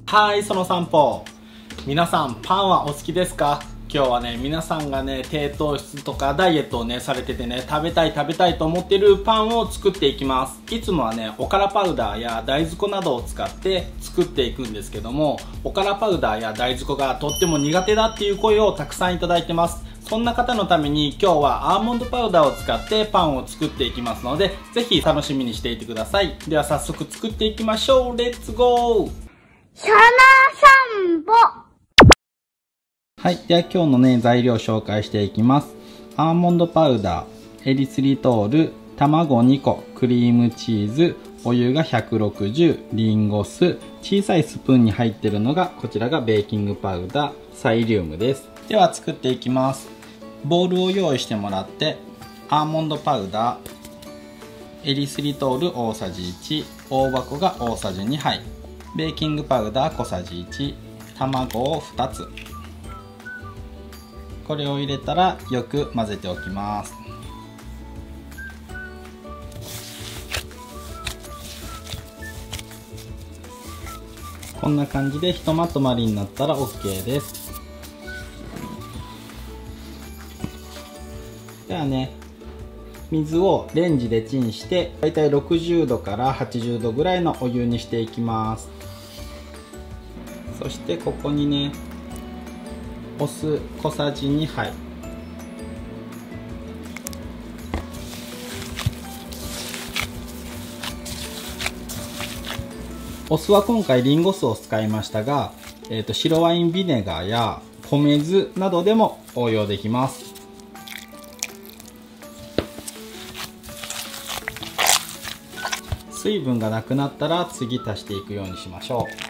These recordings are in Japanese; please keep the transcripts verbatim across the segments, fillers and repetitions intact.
はい、その散歩。皆さんパンはお好きですか？今日はね、皆さんがね、低糖質とかダイエットをねされててね、食べたい食べたいと思ってるパンを作っていきます。いつもはね、おからパウダーや大豆粉などを使って作っていくんですけども、おからパウダーや大豆粉がとっても苦手だっていう声をたくさんいただいてます。そんな方のために今日はアーモンドパウダーを使ってパンを作っていきますので、ぜひ楽しみにしていてください。では早速作っていきましょう。レッツゴー。 その散歩。 はい、では今日のね材料を紹介していきます。アーモンドパウダー、エリスリトール、卵にこ、クリームチーズ、お湯がひゃくろくじゅう、リンゴ酢、小さいスプーンに入ってるのがこちらがベーキングパウダー、サイリウムです。では作っていきます。ボウルを用意してもらって、アーモンドパウダー、エリスリトール大さじいち、大箱が大さじにはい、ベーキングパウダー小さじいち、卵をふたつ、これを入れたらよく混ぜておきます。こんな感じでひとまとまりになったら オーケー です。ではね、水をレンジでチンしてだいたいろくじゅうどからはちじゅうどぐらいのお湯にしていきます。そしてここにね、お酢小さじにはい、お酢は今回リンゴ酢を使いましたが、えーと、白ワインビネガーや米酢などでも応用できます。水分がなくなったら次足していくようにしましょう。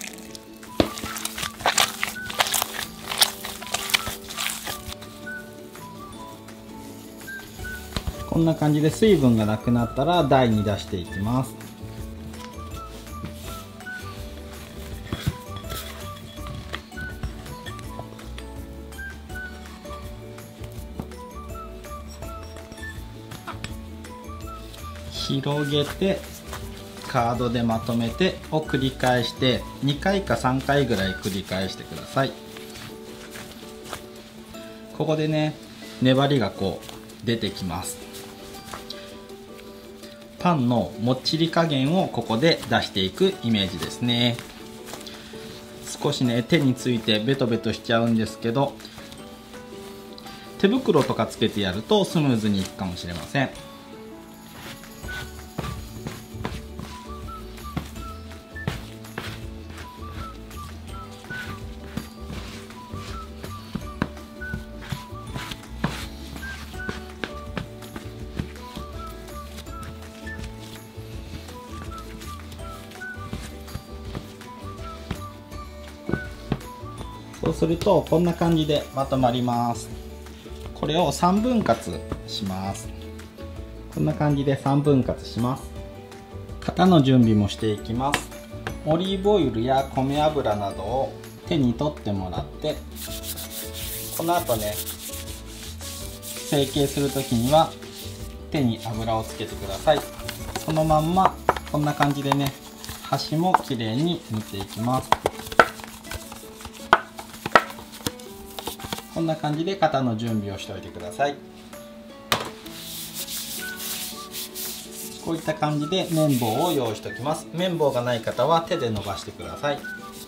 こんな感じで水分がなくなったら台に出していきます。広げてカードでまとめてを繰り返してにかいかさんかいぐらい繰り返してください。ここでね、粘りがこう出てきます。パンのもっちり加減をここで出していくイメージですね。少しね、手についてベトベトしちゃうんですけど、手袋とかつけてやるとスムーズにいくかもしれません。そうするとこんな感じでまとまります。これをさんぶん割します。こんな感じでさんぶん割します。型の準備もしていきます。オリーブオイルや米油などを手に取ってもらって、この後ね、成形する時には手に油をつけてください。そのまんまこんな感じでね、端もきれいに塗っていきます。こんな感じで型の準備をしておいてください。こういった感じで綿棒を用意しておきます。綿棒がない方は手で伸ばしてください。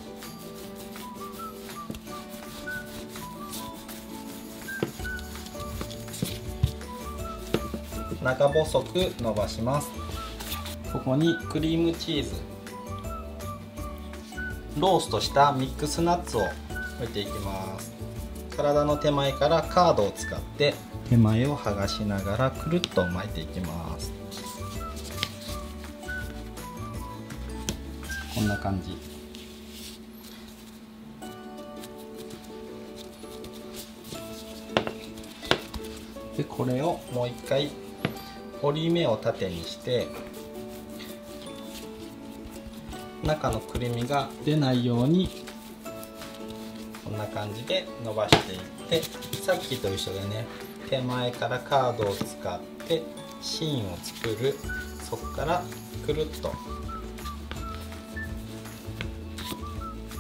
長細く伸ばします。ここにクリームチーズ、ローストしたミックスナッツを置いていきます。体の手前からカードを使って手前を剥がしながらくるっと巻いていきます。こんな感じで、これをもう一回折り目を縦にして中のくるみが出ないようにこんな感じで伸ばしていって、さっきと一緒でね、手前からカードを使って芯を作る。そこからくるっと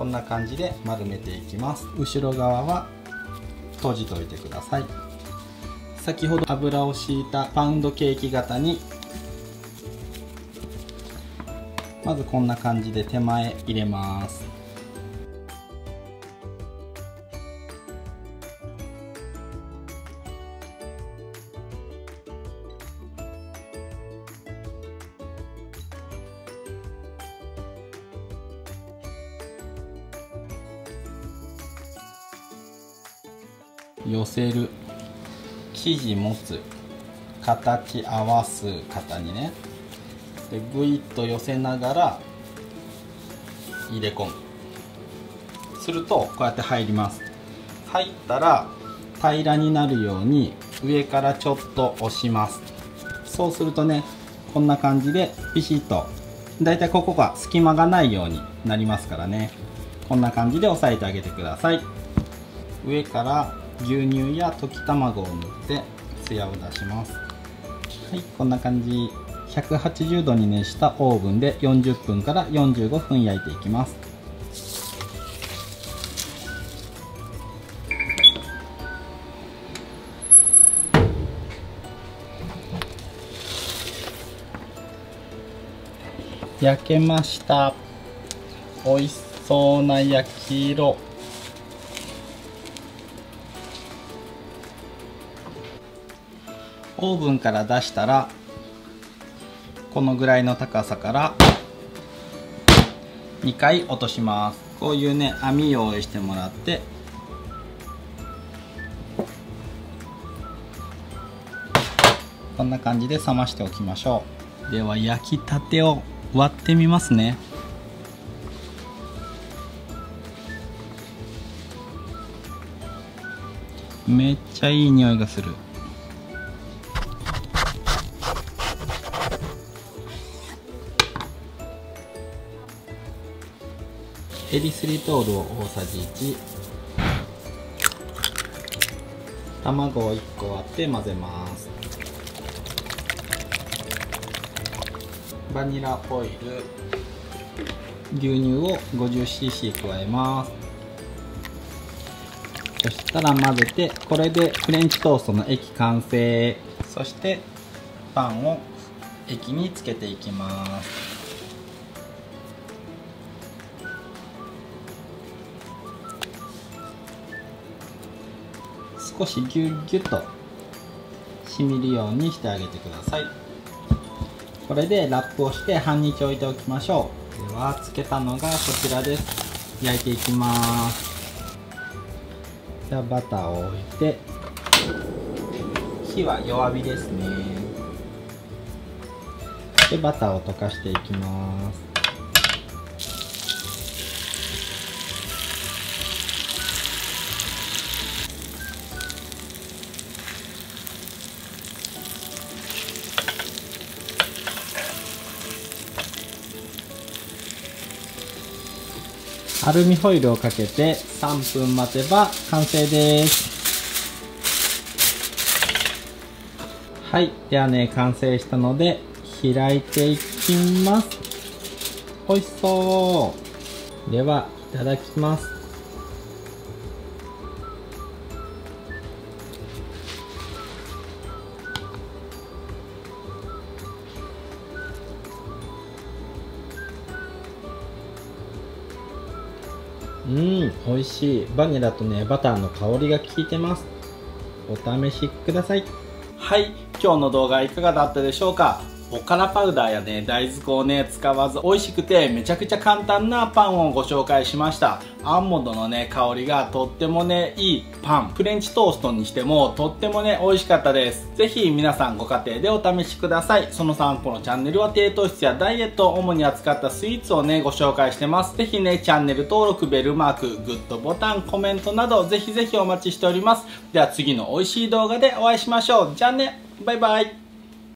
んな感じで丸めていきます。後ろ側は閉じておいてください。先ほど油を敷いたパウンドケーキ型にまずこんな感じで手前入れます。寄せる、生地持つ、形合わす型にね、でぐいっと寄せながら入れ込む。するとこうやって入ります。入ったら平らになるように上からちょっと押します。そうするとね、こんな感じでピシッと、だいたいここが隙間がないようになりますからね、こんな感じで押さえてあげてください。上から牛乳や溶き卵を塗ってツヤを出します。はい、こんな感じ。ひゃくはちじゅうどに熱したオーブンでよんじゅっぷんからよんじゅうごふん焼いていきます。焼けました。美味しそうな焼き色。オーブンから出したらこのぐらいの高さからにかい落とします。こういうね、網用意してもらってこんな感じで冷ましておきましょう。では焼きたてを割ってみますね。めっちゃいい匂いがする。エリスリトールを大さじいち、卵をいっこ割って混ぜます。バニラオイル、牛乳を ごじゅうシーシー 加えます。そしたら混ぜて、これでフレンチトーストの液完成。そしてパンを液につけていきます。少しギュッギュッとしみるようにしてあげてください。これでラップをして半日置いておきましょう。ではつけたのがこちらです。焼いていきます。じゃあバターを置いて、火は弱火ですね。でバターを溶かしていきます。アルミホイルをかけてさんぷん待てば完成です。はい、ではね、完成したので開いていきます。美味しそう。ではいただきます。うん、美味しい。バニラとね、バターの香りが効いてます。お試しください。はい、今日の動画いかがだったでしょうか。おからパウダーやね、大豆粉をね、使わず美味しくてめちゃくちゃ簡単なパンをご紹介しました。アーモンドのね、香りがとってもね、いいパン。フレンチトーストにしてもとってもね、美味しかったです。ぜひ皆さんご家庭でお試しください。そのさんこのチャンネルは低糖質やダイエットを主に扱ったスイーツをね、ご紹介してます。ぜひね、チャンネル登録、ベルマーク、グッドボタン、コメントなどぜひぜひお待ちしております。では次の美味しい動画でお会いしましょう。じゃあね、バイバイ。